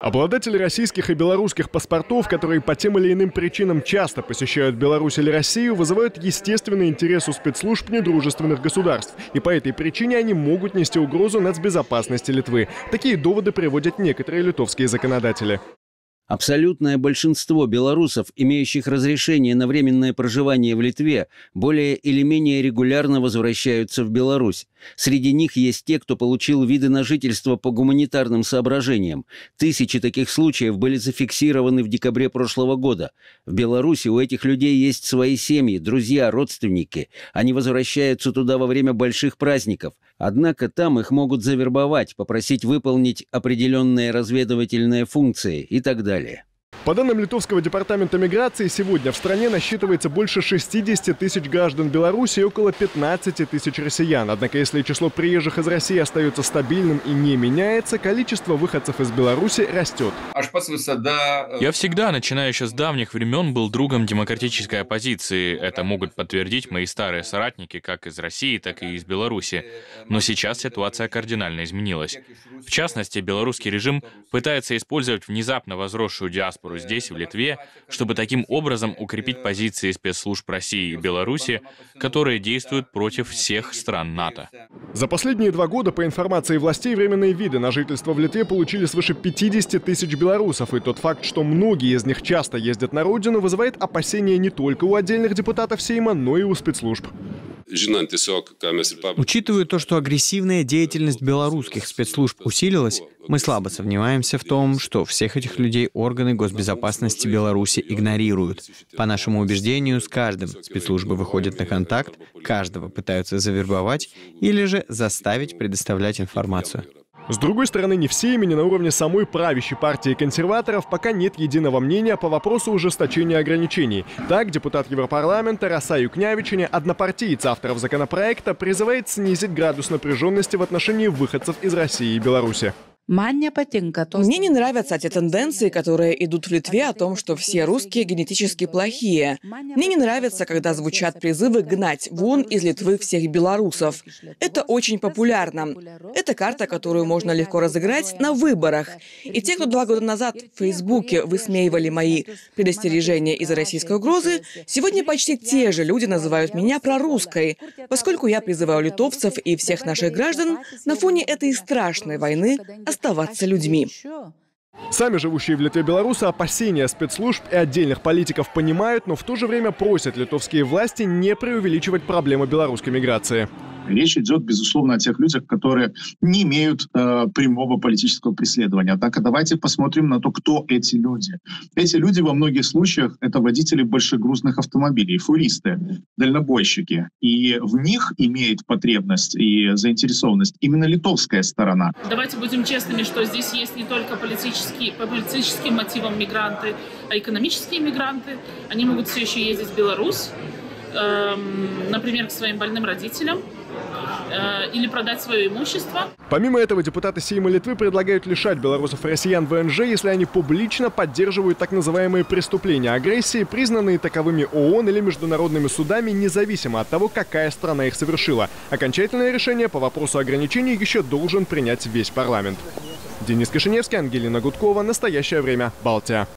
Обладатели российских и белорусских паспортов, которые по тем или иным причинам часто посещают Беларусь или Россию, вызывают естественный интерес у спецслужб недружественных государств. И по этой причине они могут нести угрозу нацбезопасности Литвы. Такие доводы приводят некоторые литовские законодатели. Абсолютное большинство белорусов, имеющих разрешение на временное проживание в Литве, более или менее регулярно возвращаются в Беларусь. Среди них есть те, кто получил виды на жительство по гуманитарным соображениям. Тысячи таких случаев были зафиксированы в декабре прошлого года. В Беларуси у этих людей есть свои семьи, друзья, родственники. Они возвращаются туда во время больших праздников. Однако там их могут завербовать, попросить выполнить определенные разведывательные функции и так далее. По данным Литовского департамента миграции, сегодня в стране насчитывается больше 60 тысяч граждан Беларуси и около 15 тысяч россиян. Однако, если число приезжих из России остается стабильным и не меняется, количество выходцев из Беларуси растет. Я всегда, начиная еще с давних времен, был другом демократической оппозиции. Это могут подтвердить мои старые соратники как из России, так и из Беларуси. Но сейчас ситуация кардинально изменилась. В частности, белорусский режим пытается использовать внезапно возросшую диаспору здесь, в Литве, чтобы таким образом укрепить позиции спецслужб России и Беларуси, которые действуют против всех стран НАТО. За последние 2 года, по информации властей, временные виды на жительство в Литве получили свыше 50 тысяч белорусов. И тот факт, что многие из них часто ездят на родину, вызывает опасения не только у отдельных депутатов Сейма, но и у спецслужб. Учитывая то, что агрессивная деятельность белорусских спецслужб усилилась, мы слабо сомневаемся в том, что всех этих людей органы госбезопасности Беларуси игнорируют. По нашему убеждению, с каждым спецслужбы выходят на контакт, каждого пытаются завербовать или же заставить предоставлять информацию. С другой стороны, ни в Сейме, ни на уровне самой правящей партии консерваторов пока нет единого мнения по вопросу ужесточения ограничений. Так, депутат Европарламента Раса Юкнявичене, однопартиец авторов законопроекта, призывает снизить градус напряженности в отношении выходцев из России и Беларуси. Мне не нравятся те тенденции, которые идут в Литве о том, что все русские генетически плохие. Мне не нравится, когда звучат призывы гнать вон из Литвы всех белорусов. Это очень популярно. Это карта, которую можно легко разыграть на выборах. И те, кто 2 года назад в Фейсбуке высмеивали мои предостережения из-за российской угрозы, сегодня почти те же люди называют меня прорусской, поскольку я призываю литовцев и всех наших граждан на фоне этой страшной войны оставаться людьми. Сами живущие в Литве белорусы опасения спецслужб и отдельных политиков понимают, но в то же время просят литовские власти не преувеличивать проблемы белорусской миграции. Речь идет, безусловно, о тех людях, которые не имеют прямого политического преследования. Однако давайте посмотрим на то, кто эти люди. Эти люди во многих случаях — это водители большегрузных автомобилей, фуристы, дальнобойщики. И в них имеет потребность и заинтересованность именно литовская сторона. Давайте будем честными, что здесь есть не только по политическим мотивам мигранты, а экономические мигранты. Они могут все еще ездить в Беларусь, например, к своим больным родителям, или продать свое имущество. Помимо этого, депутаты Сейма Литвы предлагают лишать белорусов и россиян ВНЖ, если они публично поддерживают так называемые преступления агрессии, признанные таковыми ООН или международными судами, независимо от того, какая страна их совершила. Окончательное решение по вопросу ограничений еще должен принять весь парламент. Денис Кишиневский, Ангелина Гудкова. Настоящее время. Балтия.